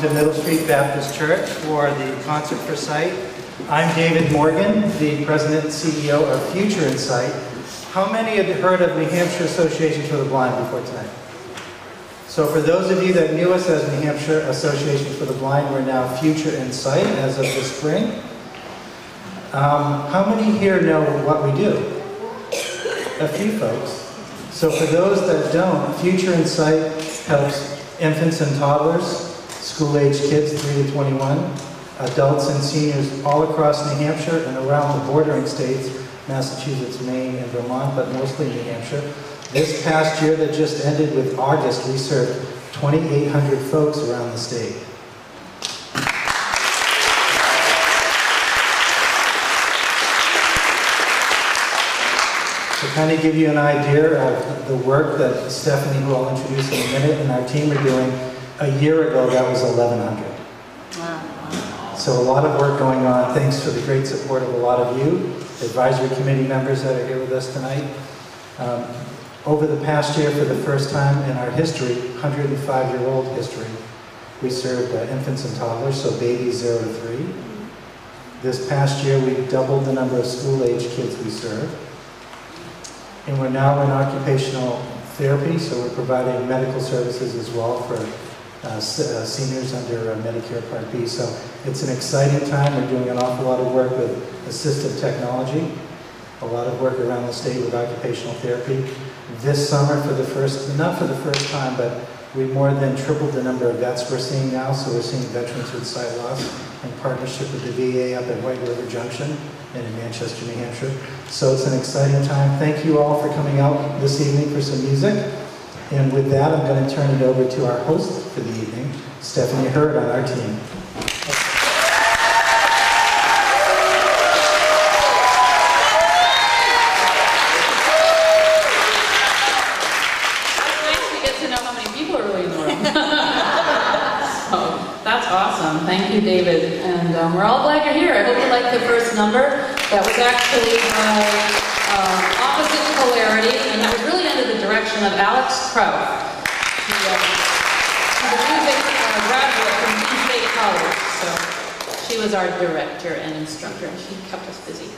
to Middle Street Baptist Church for the Concert for Sight. I'm David Morgan, the President and CEO of Future in Sight. How many have heard of New Hampshire Association for the Blind before tonight? So for those of you that knew us as New Hampshire Association for the Blind, we're now Future in Sight as of this spring. How many here know what we do? A few folks. So for those that don't, Future in Sight helps infants and toddlers, school-age kids 3 to 21, adults and seniors all across New Hampshire and around the bordering states, Massachusetts, Maine, and Vermont, but mostly New Hampshire. This past year that just ended with August, we served 2,800 folks around the state. To kind of give you an idea of the work that Stephanie, who I'll introduce in a minute, and our team are doing, a year ago that was 1,100. Wow. So a lot of work going on, thanks to the great support of a lot of you, advisory committee members that are here with us tonight. Over the past year, for the first time in our history, 105-year-old history, we served infants and toddlers, so babies 0 to 3. This past year, we doubled the number of school-age kids we serve. And we're now in occupational therapy, so we're providing medical services as well for seniors under Medicare Part B. So it's an exciting time. We're doing an awful lot of work with assistive technology, a lot of work around the state with occupational therapy. This summer, not for the first time, but we more than tripled the number of vets we're seeing now. So we're seeing veterans with sight loss in partnership with the VA up at White River Junction and in Manchester, New Hampshire. So it's an exciting time. Thank you all for coming out this evening for some music. And with that, I'm going to turn it over to our host for the evening, Stephanie Hurd on our team. Thank you, David, and we're all glad you're here. I hope you like the first number. That was actually Opposite Polarity, and that was really under the direction of Alex Crow. She's a music graduate from Penn State College, so she was our director and instructor, and she kept us busy.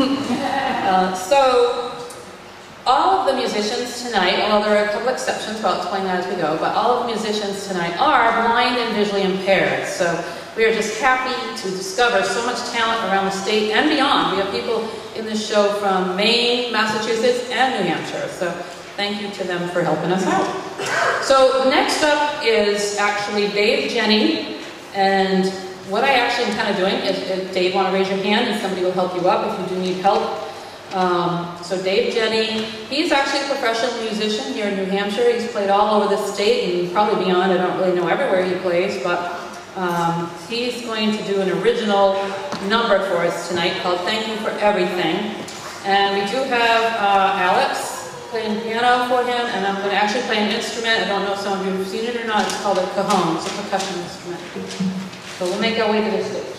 So all of the musicians tonight, although there are a couple exceptions, but I'll explain that as we go, but all of the musicians tonight are blind and visually impaired. So we are just happy to discover so much talent around the state and beyond. We have people in this show from Maine, Massachusetts, and New Hampshire. So thank you to them for helping us out. So next up is actually Dave Jenny. And what I actually am kind of doing is, if Dave, want to raise your hand and somebody will help you up if you do need help. So Dave Jenny, he's actually a professional musician here in New Hampshire. He's played all over the state and probably beyond. I don't really know everywhere he plays, but he's going to do an original number for us tonight called Thank You for Everything. And we do have Alex playing piano for him, and I'm going to actually play an instrument. I don't know if some of you have seen it or not. It's called a cajon. It's a percussion instrument. So we'll make our way to the stage.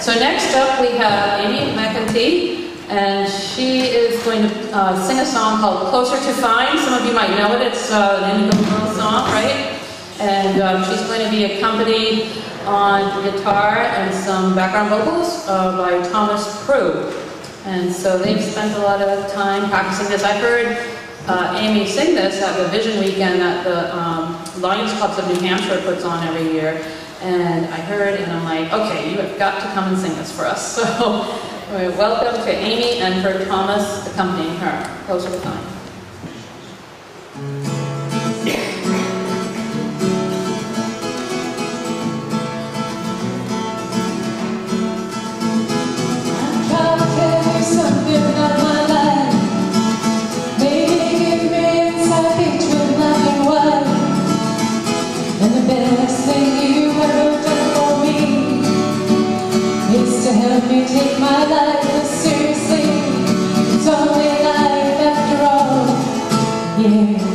So next up we have Amy McEntee, and she is going to sing a song called Closer to Fine. Some of you might know it. It's an Indigo Girl song, right? And she's going to be accompanied on guitar and some background vocals by Thomas Prue. And so they've spent a lot of time practicing this. I've heard Amy sing this at the Vision Weekend that the Lions Clubs of New Hampshire puts on every year. And I heard, and I'm like, okay, you have got to come and sing this for us. So welcome to Amy and for Thomas accompanying her. Closer to Fine. Help me take my life seriously. It's only life after all. Yeah.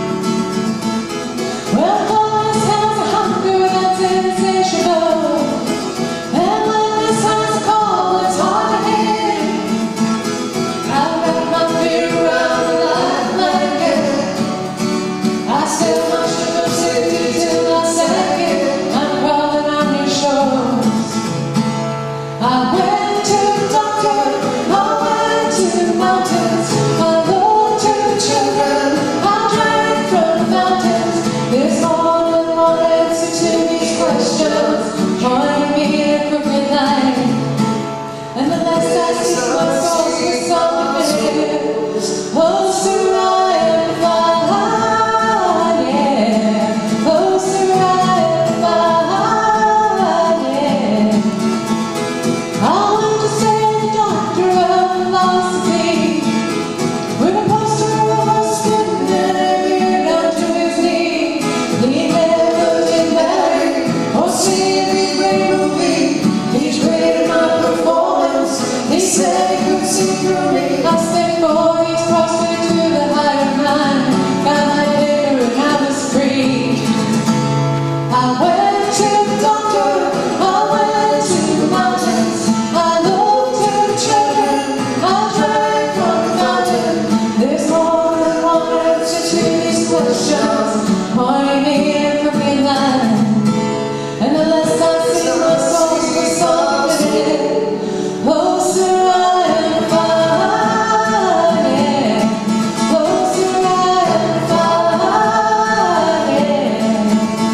Well, always has a hunger that's insatiable, and when this heart's cold, it's hard to hear. I've got my feet around the life blanket. I still must go safety till I second. I'm crawling on your shores. I went to the doctor, I went to the mountains, I looked to the children, I drank from the fountains. There's more than one answer to these questions, pointing me a crooked line. And the less I see my soul's with something, closer I am fine, yeah, closer I am fine, yeah. I went to see the doctor of philosophy, with a poster of a student and a beard down to his knee. He never did marry or see a big great movie. He graded my performance. He said he could see through me. I spent 4 weeks prostrate to the higher mind. Got my dinner and I was free. I went to the doctor, I went to the mountains, I looked to the children, I drank from the fountain. There's more than one answer to these questions, pointing me in crooked line. And the less I see my soul's for something, closer I am fine, yeah, closer I am fine, yeah.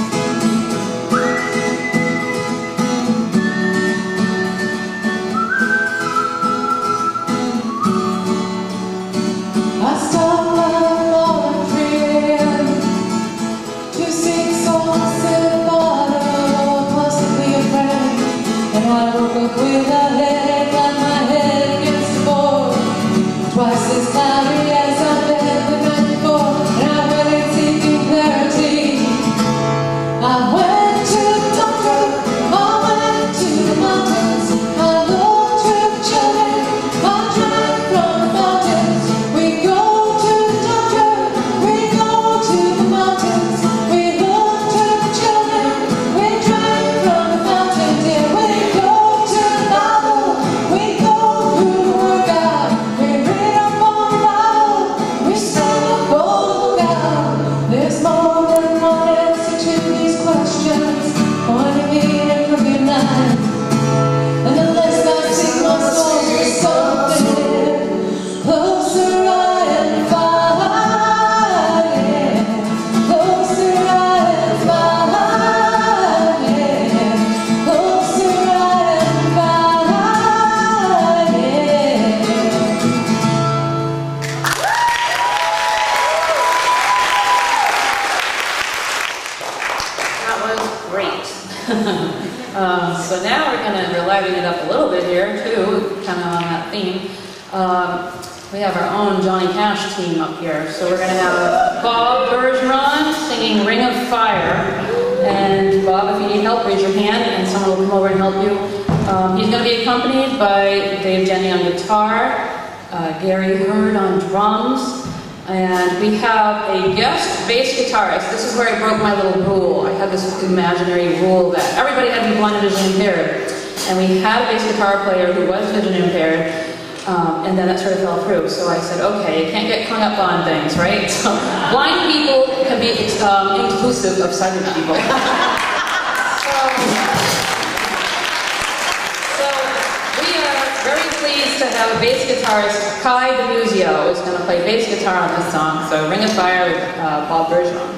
I stopped by Walnut 3 a.m. to sing songs in the bottle, possibly a friend. And I woke up with a headache like my head against the board, twice as cloudy as I've been the night before. And I went seeking clarity. I went to the doctor, I went to the mountains, I looked to the children, I drank from the fountains. We go to the doctor, we go to the mountains, we look to the children, we drank from the fountains. Yeah, we go to the Bible, we go through the workout, we read up on the Bible, we stand up on the lookout. There's more than one answer to these questions, pointing me in a crooked line. And the less I see my soul for something, closer I am fine, yeah, closer I am fine, yeah, closer I am fine, yeah. That was great. So now we're liven it up a little bit here too, kind of on that theme. We have our own Johnny Cash team up here. So we're going to have Bob Bergeron singing Ring of Fire. And Bob, if you need help, raise your hand and someone will come over and help you. He's going to be accompanied by Dave Jenny on guitar, Gary Hurd on drums, and we have a guest bass guitarist. This is where I broke my little rule. I had this imaginary rule that everybody had to be blind and visually impaired. and we had a bass guitar player who was vision impaired, and then it sort of fell through. So I said, okay, you can't get hung up on things, right? So blind people can be inclusive of sighted people. So we are very pleased to have a bass guitarist, Kai DeMuzio, is going to play bass guitar on this song. So Ring of Fire with Bob Bergeron.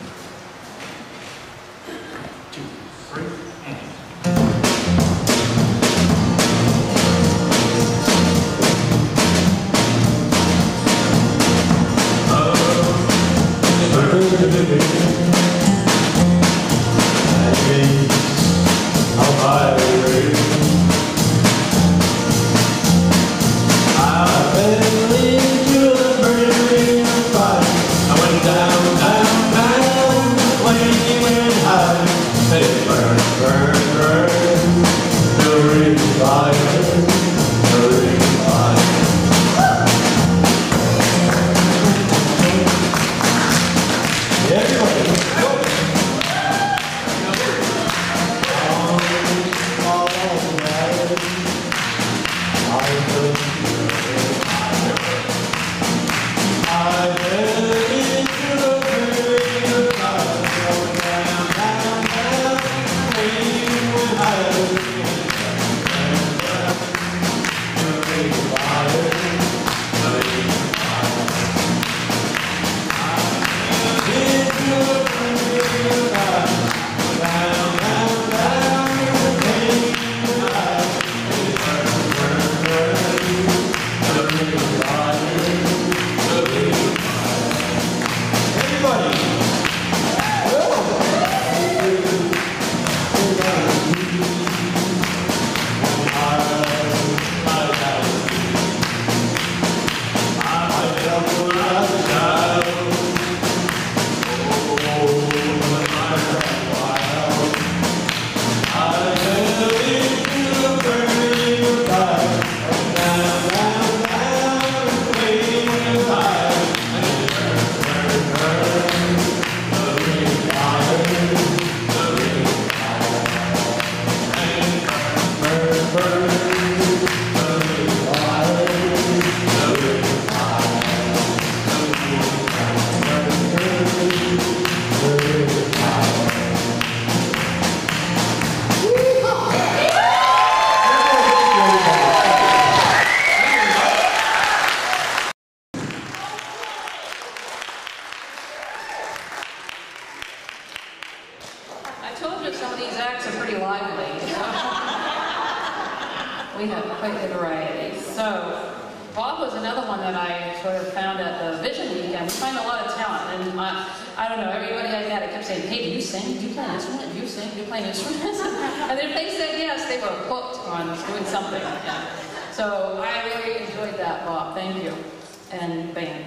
We have quite a variety. So, Bob was another one that I sort of found at the Vision Weekend. We find a lot of talent, and I don't know, everybody I met, I kept saying, hey, do you sing? Do you play an instrument? Do you sing? Do you play an instrument? And if they said yes, they were hooked on doing something. Yeah. So I really enjoyed that, Bob. Thank you. And band.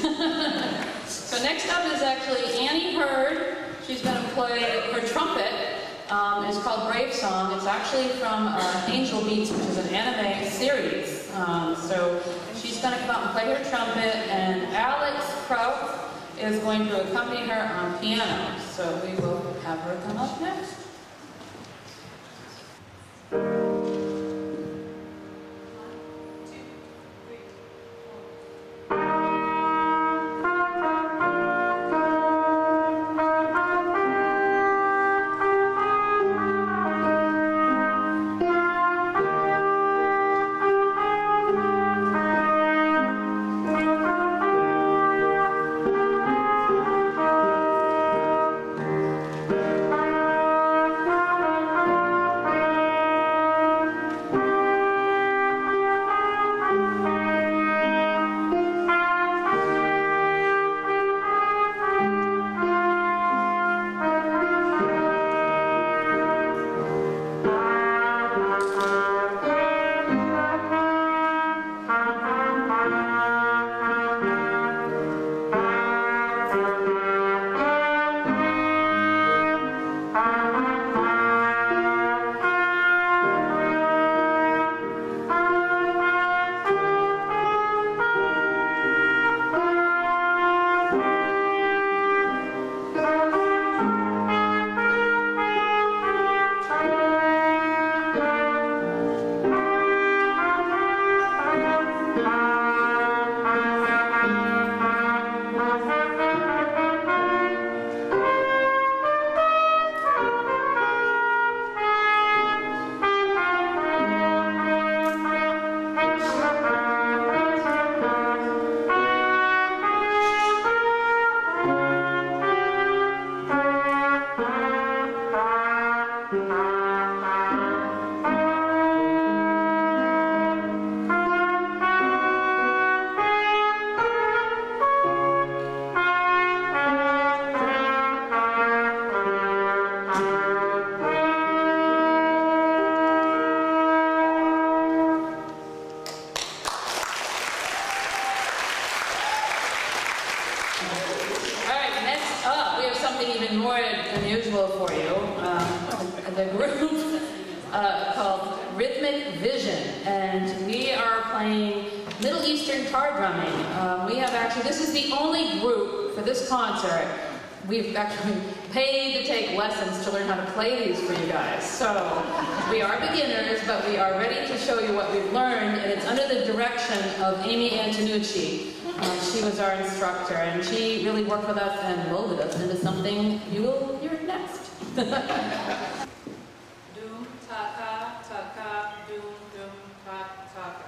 So next up is actually Annie Hurd. She's going to play her trumpet. It's called Brave Song. It's actually from Angel Beats, which is an anime series. So she's going to come out and play her trumpet, and Alex Kraut is going to accompany her on piano. So we will have her come up next. Rhythmic Vision, and we are playing Middle Eastern tar drumming. We have actually, this is the only group for this concert. We've actually paid to take lessons to learn how to play these for you guys. So we are beginners, but we are ready to show you what we've learned, and it's under the direction of Amy Antonucci. She was our instructor, and she really worked with us and molded us into something you will hear next. Doom, taka, taka, doom, doom, taka, taka.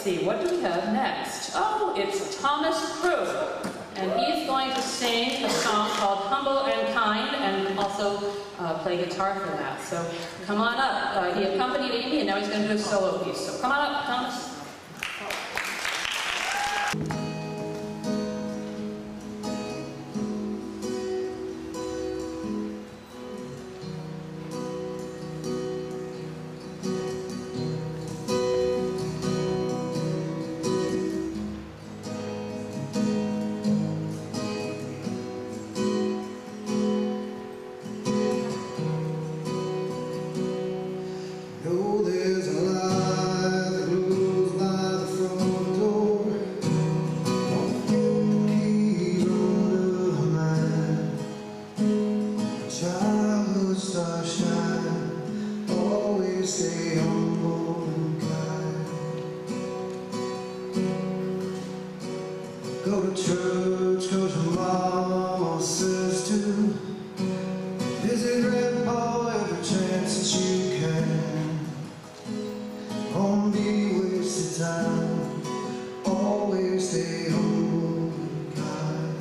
see, what do we have next? Oh, it's Thomas Crew. And he's going to sing a song called Humble and Kind, and also play guitar for that. So come on up. He accompanied Amy, and now he's going to do a solo piece. So come on up, Thomas. Go to church, go to mom or sister. Visit grandpa every chance that you can. Don't be wasted time. Always stay humble and kind.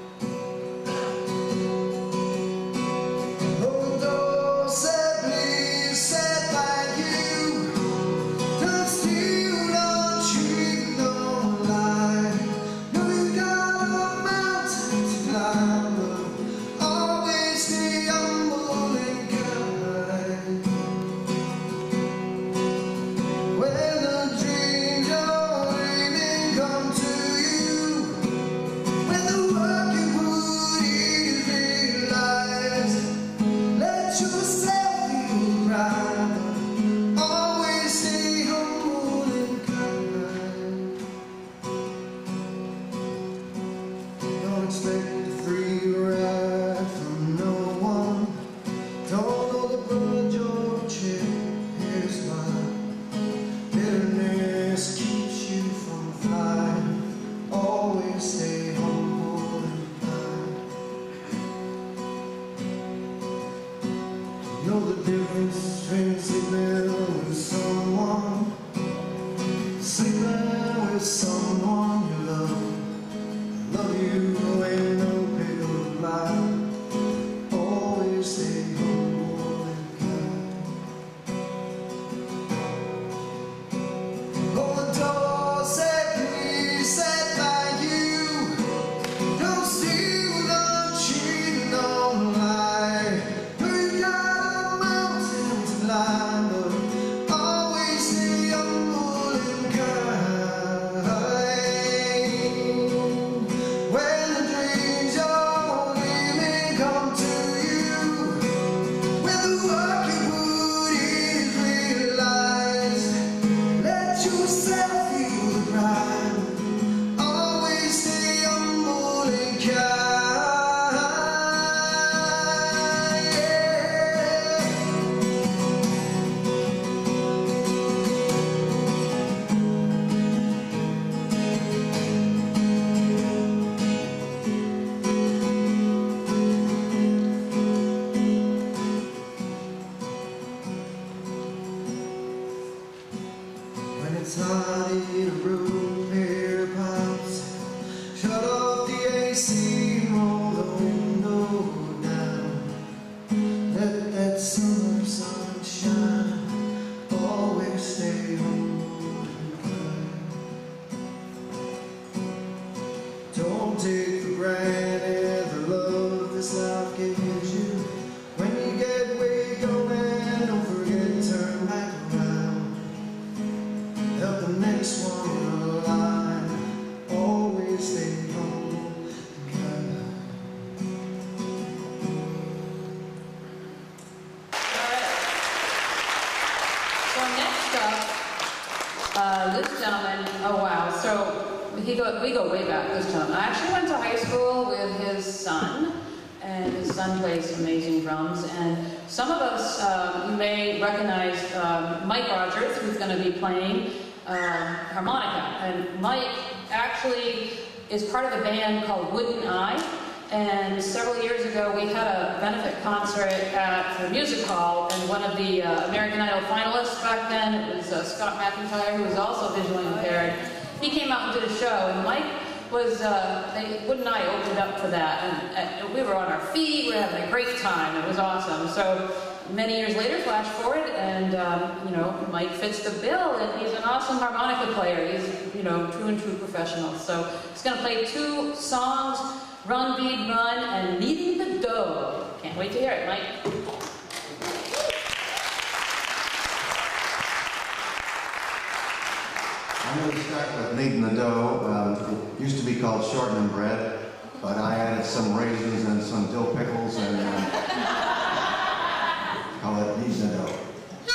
Oh, the door said please, said thank you. Don't steal, don't cheat, don't lie. Don't expect a free ride from no one. Don't know the grudge or chip. Here's mine. Bitterness keeps you from flying. Always stay humble and kind. Know the difference between sleeping with someone, sleeping with someone you love. Love you ain't no big old lie. Always stay humble and kind. Oh, the door said please, said thank you. Don't steal, don't cheat, don't lie. We got a mountain to climb, but always stay humble and kind. When it's hot in a room, air pipes, shut off the AC, roll the window down. Let that summer sun shine. Always stay humble and kind. Don't take for granted the love this life gives you. When you get where you're going, don't forget to turn back around. Help the next one alive. Always stay humble and kind. So next up, this gentleman, oh wow, so we go way back, this gentleman. I actually went to high school with his son, and his son plays amazing drums. And some of us, you may recognize Mike Rogers, who's going to be playing harmonica. And Mike actually is part of a band called Wooden Eye, And several years ago, we had a benefit concert at the music hall, and one of the American Idol finalists back then, it was Scott McIntyre, who was also visually impaired. He came out and did a show, and Mike was, Wood and I opened up for that, and we were on our feet, we were having a great time, it was awesome. So many years later, flash forward, and you know, Mike fits the bill, and he's an awesome harmonica player. He's, you know, true and true professional. So he's going to play 2 songs, Run Bead Run and Kneading the Dough. Can't wait to hear it, Mike. I'm going to start with Kneading the Dough. It used to be called shortening bread, but I added some raisins and some dill pickles and call it Kneading the Dough.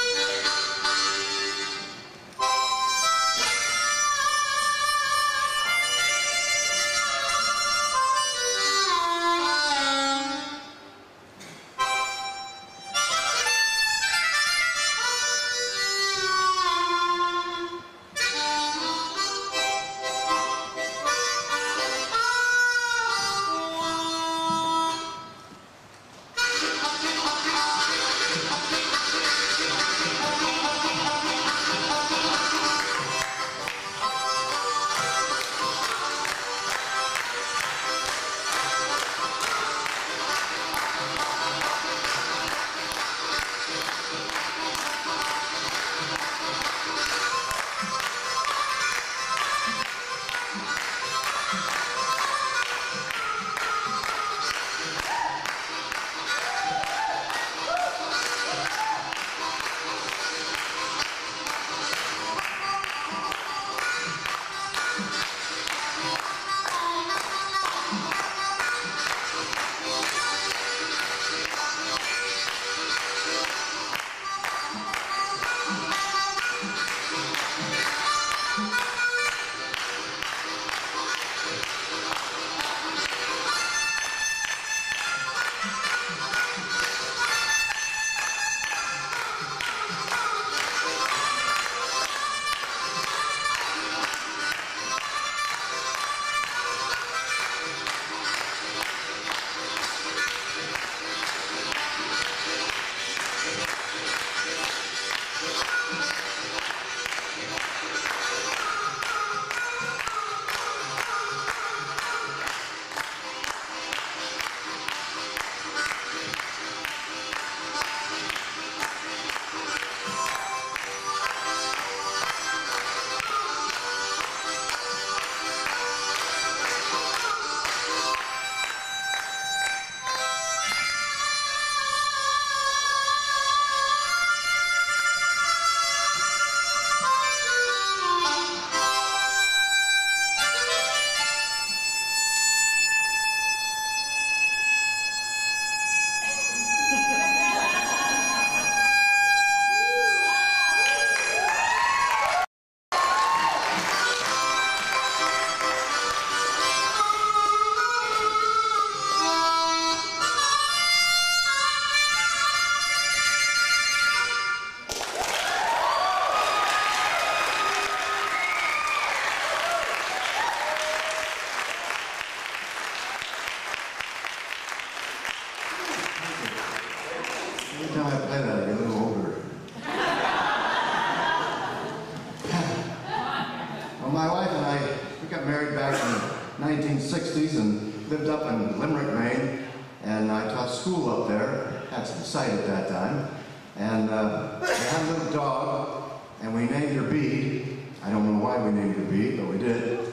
Well, my wife and I, we got married back in the 1960s and lived up in Limerick, Maine, and I taught school up there, had some sight at that time, and we had a little dog, and we named her Bede. I don't know why we named her Bede, but we did.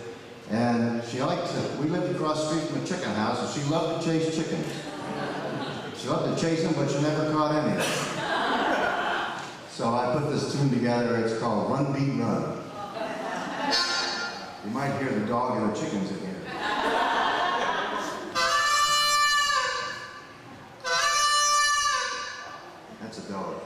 And she liked to, we lived across the street from a chicken house, and she loved to chase chickens. She loved to chase them, but she never caught any. So I put this tune together, it's called Run Bead Run. You might hear the dog and the chickens in here. That's a dog.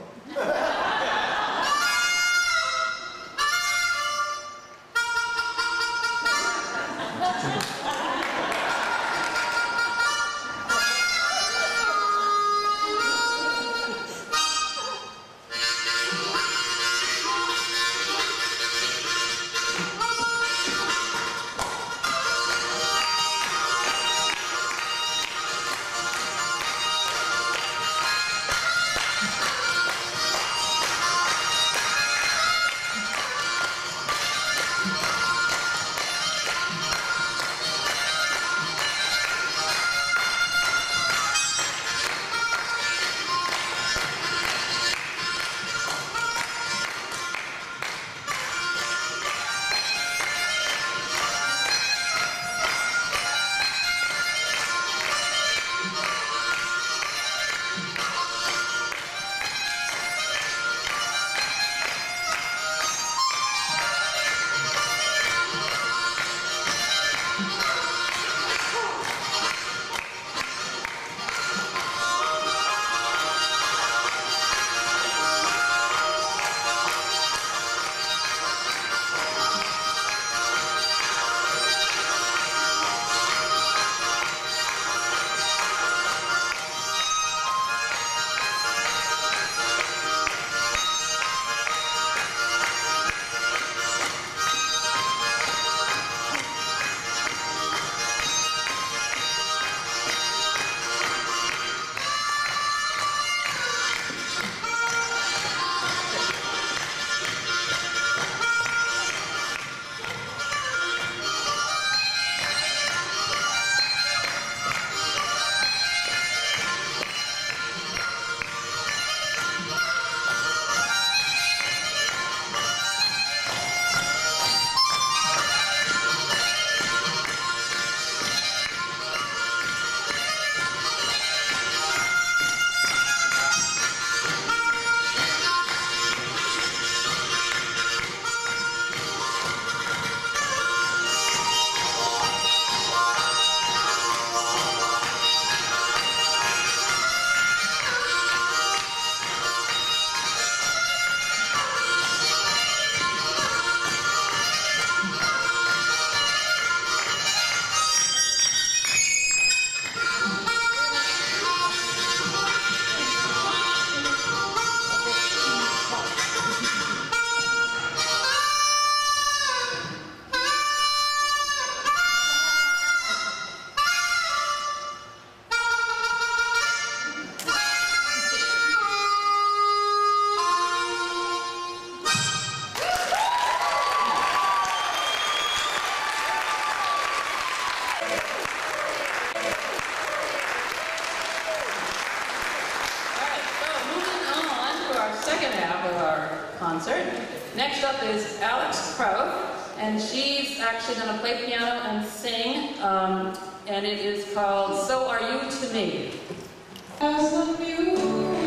our second half of our concert. Next up is Alex Crow, and she's actually going to play piano and sing, and it is called So Are You to Me. As the music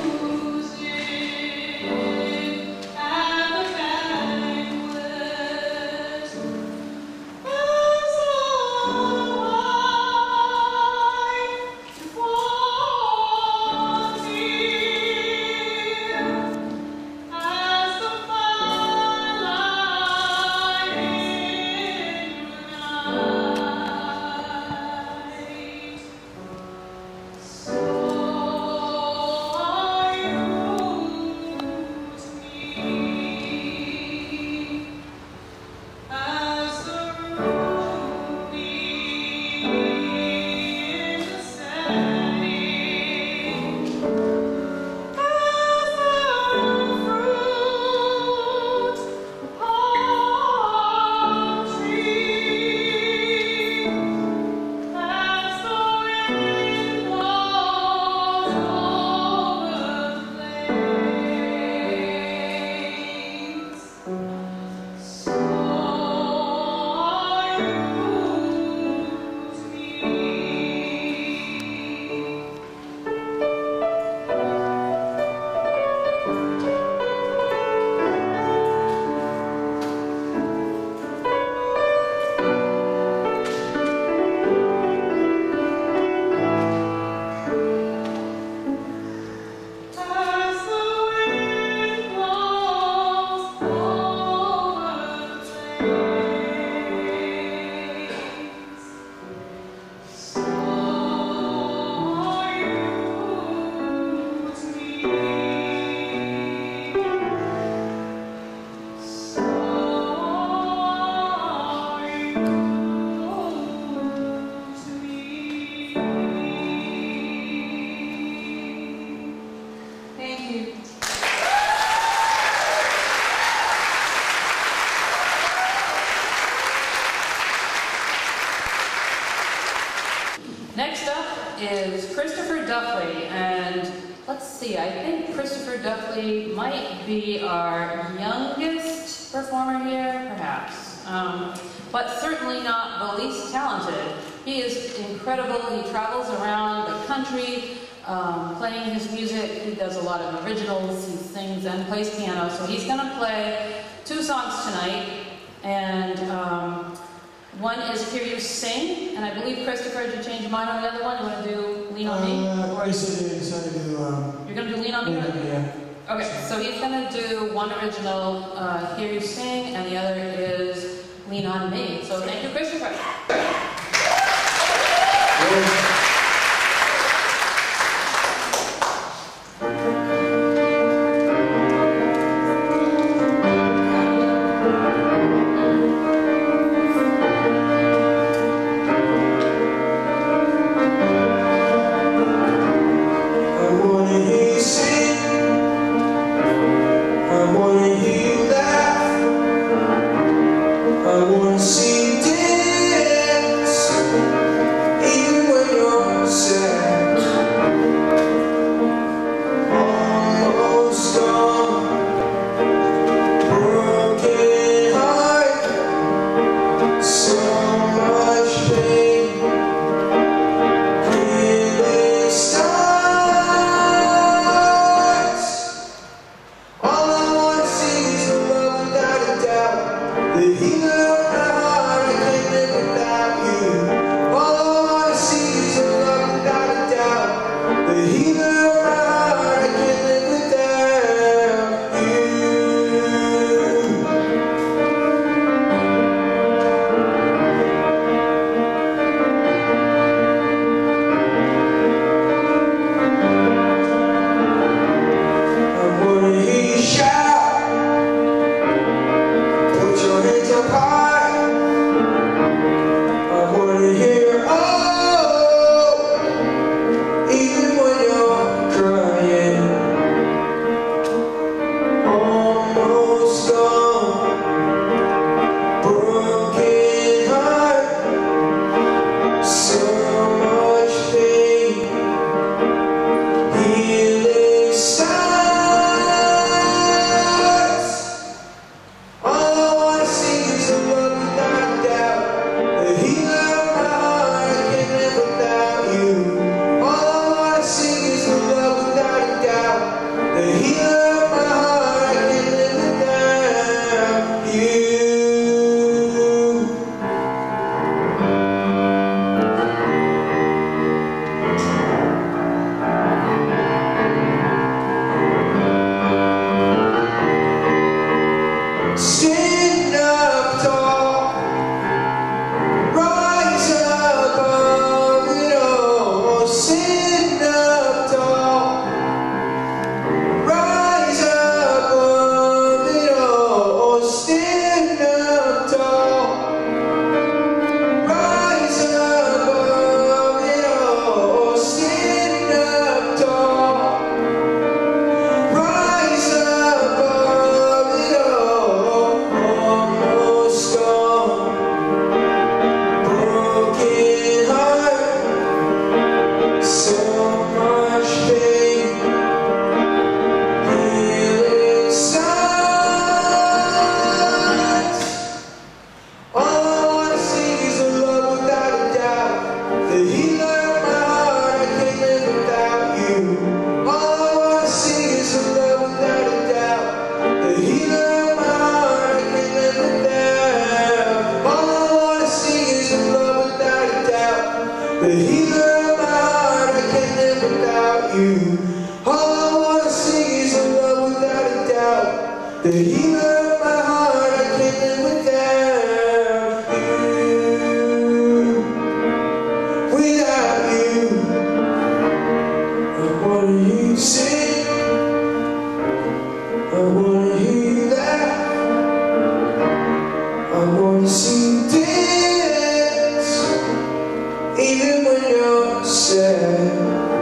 at the banquet, as the wine before me, as the firelight in the night, so are you to me, as the ruby in the setting, as the fruit upon tree, as the wind blows over the plains, so are you to me. As the wind blows over the plains, so are you to me. So are you to me. Thank you. Next up is Christopher Duffley, and let's see, I think Christopher Duffley might be our youngest performer here, perhaps, but certainly not the least talented. He is incredible. He travels around the country playing his music. He does a lot of originals. He sings and plays piano, so he's going to play 2 songs tonight, and one is Hear You Sing, and I believe, Christopher, did you change your mind on the other one? You want to do Lean On Me? I decided to do, You're going to do Lean On Me? yeah. Okay, so he's going to do one original, Hear You Sing, and the other is Lean On Me. So thank you, Christopher. I wanna hear you sing, I wanna hear you laugh, I wanna see you dance, even when you're The healer of my heart, I can't live without you. Without you, I wanna hear you sing, I wanna hear you laugh, I wanna see you dance, even when you're sad.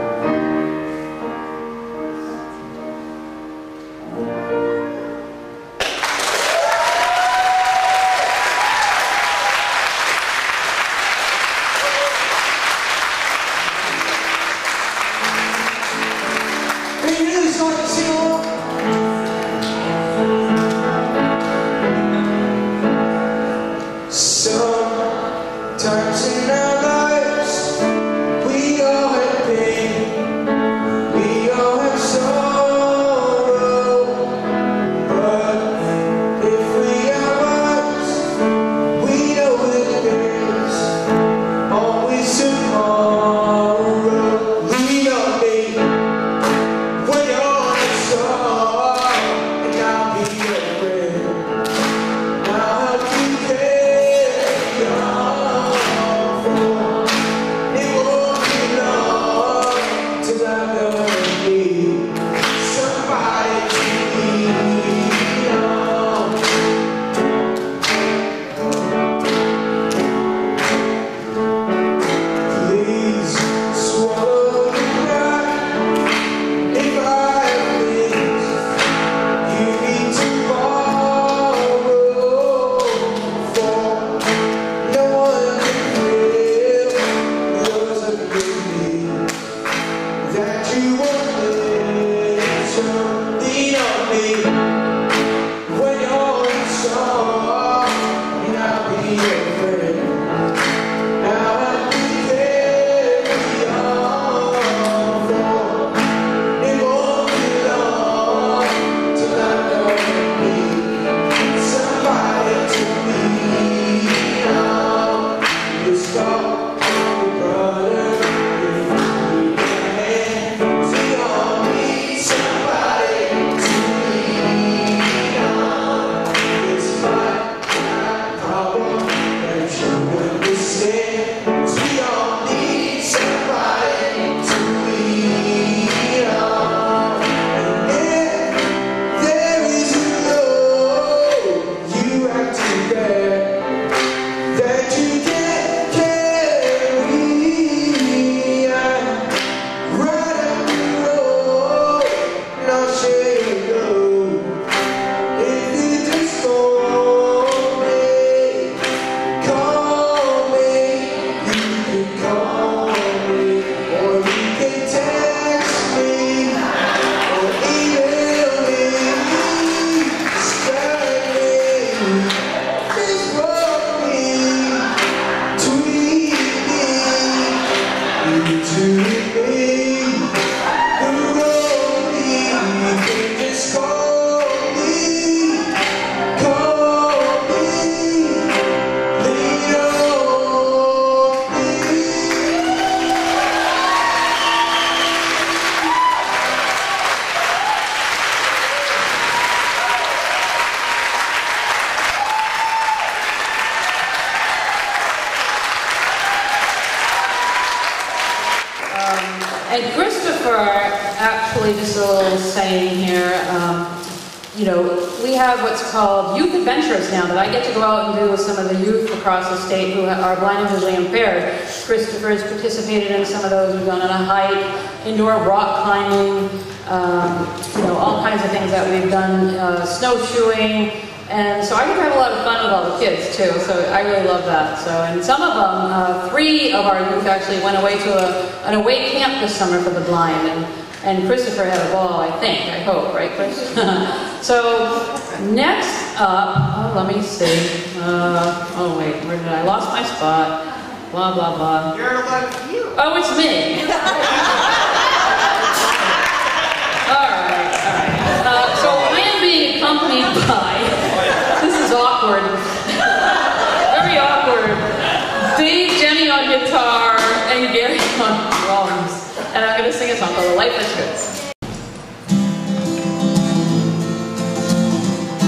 Sometimes in our lives, we all have pain, we all have sorrow. But if we are wise, we know that there's always tomorrow. Lean on me when you're in storm, and I'll be your friend. I'll help you carry on, for it won't be long till I'm gonna need somebody to lean on. Please swallow the pride if I have things you need to borrow, for no one can feel those of me that you won't let. So lean on me when you're in sorrow, and I'll be your friend. I'll help you carry on, for it won't be long till I'm gonna need somebody to lean on. Just call your brother if you need a hand. We all need somebody to lean on. It's my problem that you understand. 'Cause we all need somebody to lean on. And if there is a road you have to bear that you can't carry, I'm right up the road and I'll share your load. If you just call me, you can call me, or you can text me, or email me, Skype me, Facebook me, tweet me, YouTube me, who wrote me, you can just call me, lean on me. And Christopher, actually, just a little saying here, you know, we have what's called youth adventures now that I get to go out and do with some of the youth across the state who are blind and visually impaired. Christopher has participated in some of those. We've gone on a hike, indoor rock climbing, you know, all kinds of things that we've done, snowshoeing. And so I get to have a lot of fun with all the kids too, so I really love that. So, and some of them, 3 of our youth actually went away to an away camp this summer for the blind, and Christopher had a ball, I think, I hope, right Chris? So, next up, oh, let me see, oh wait, where did I lost my spot, blah blah blah. You're like you. Oh, it's me. Alright. So I am being accompanied by, this is awkward, very awkward, Dave Jenny on guitar and Gary on drums. And I'm going to sing a song called The Life Is Good.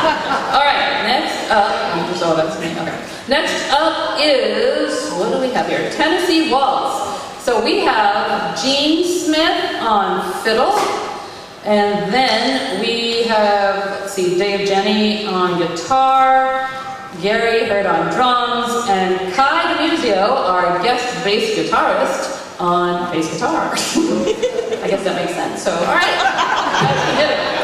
All right, next up, oh, that's me, okay. Next up is, what do we have here? Tennessee Waltz. So we have Gene Smith on fiddle, and then we have, let's see, Dave Jenny on guitar, Gary Hurd on drums, and Kai DiMuzio, our guest bass guitarist, on bass guitar. I guess that makes sense. So, all right, we did it.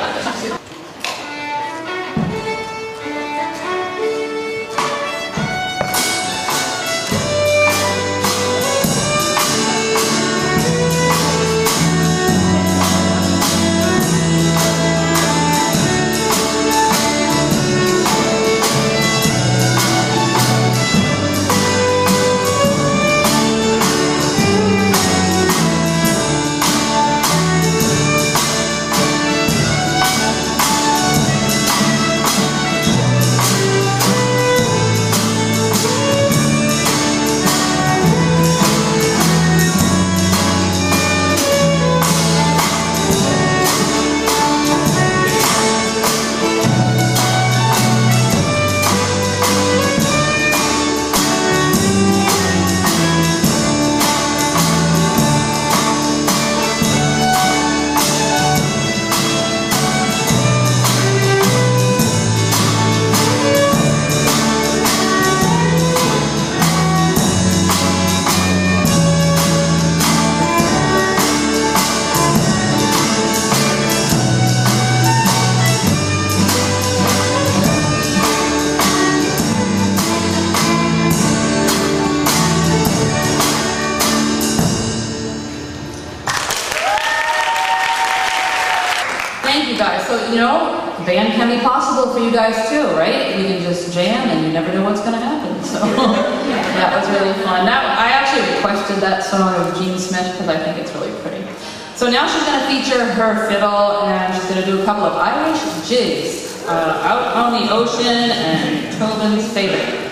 Band can be possible for you guys too, right? We can just jam and you never know what's going to happen. So that was really fun. I actually requested that song of Gene Smith because I think it's really pretty. So now she's going to feature her fiddle and she's going to do a couple of Irish jigs, Out on the Ocean and Tobin's Favorite.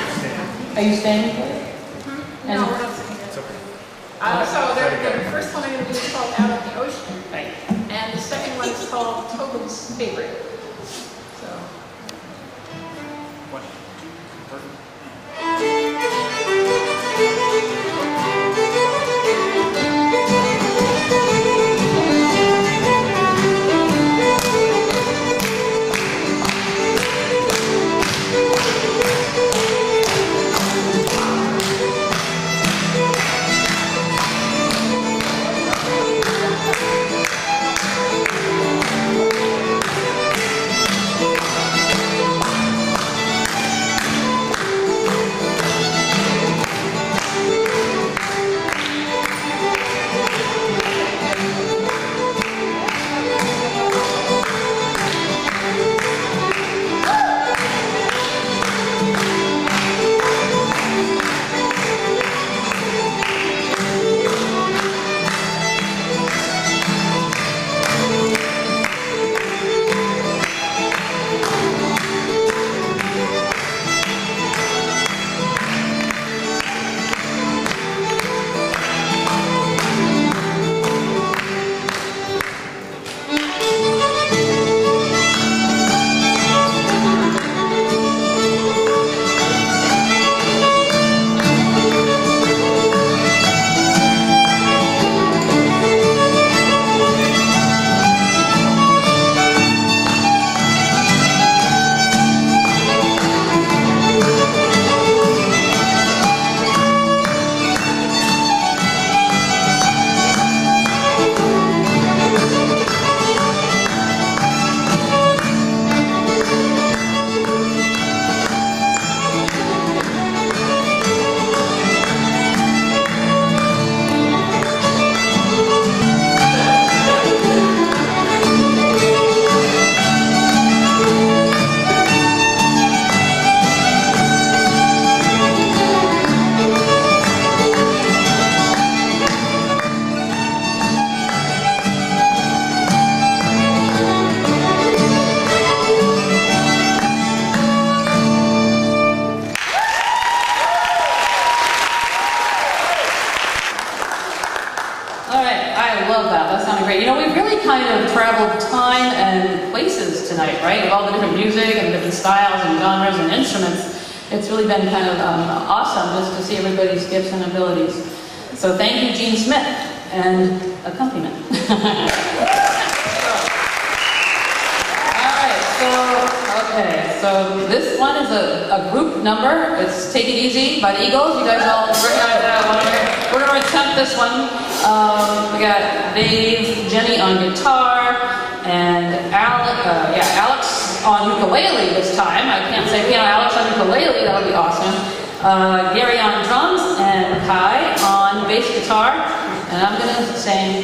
Are you staying for it? No, we're not sitting here. So the first one I'm going to do is called Out on the Ocean. Right. And the second one is called Tobin's Favorite. So. the different music and different styles and genres and instruments. It's really been kind of awesome just to see everybody's gifts and abilities. So thank you, Gene Smith, and accompaniment. So this one is a group number. It's Take It Easy by the Eagles. You guys all recognize that one? We're going to attempt this one. We got Dave, Jenny on guitar, and Alex on ukulele this time. I can't say piano. Alex on ukulele, that would be awesome. Gary on drums, and Kai on bass guitar. And I'm going to sing.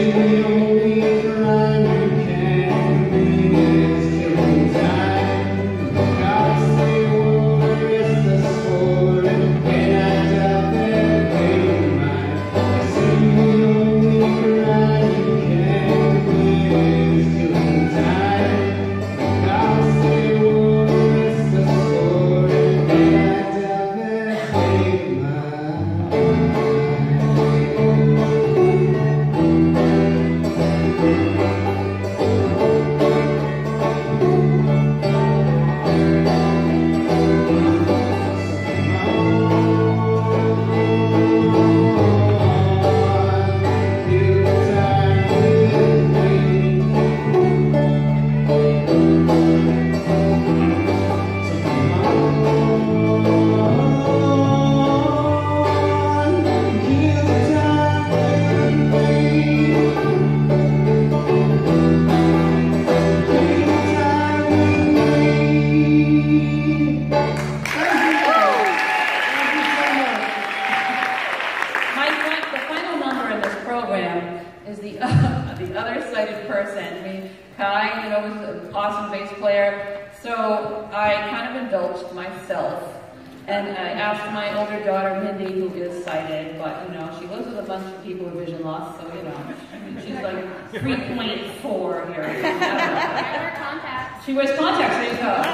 Kai, you know, was an awesome bass player. So I kind of indulged myself. And I asked my older daughter, Mindy, who is sighted, but, you know, she lives with a bunch of people with vision loss, so, you know, she's like 3.4 here. I wear contacts. She wears contacts, there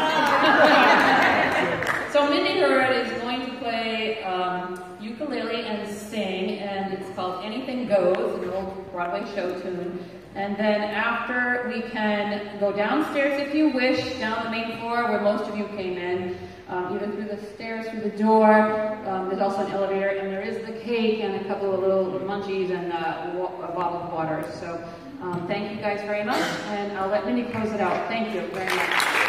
you go. So Mindy Hurd is going to play ukulele and sing, and it's called Anything Goes, an old Broadway show tune. And then after, we can go downstairs if you wish, down the main floor where most of you came in, either through the stairs, through the door. There's also an elevator, and there is the cake and a couple of little munchies and a bottle of water. So thank you guys very much, and I'll let Mindy close it out. Thank you very much.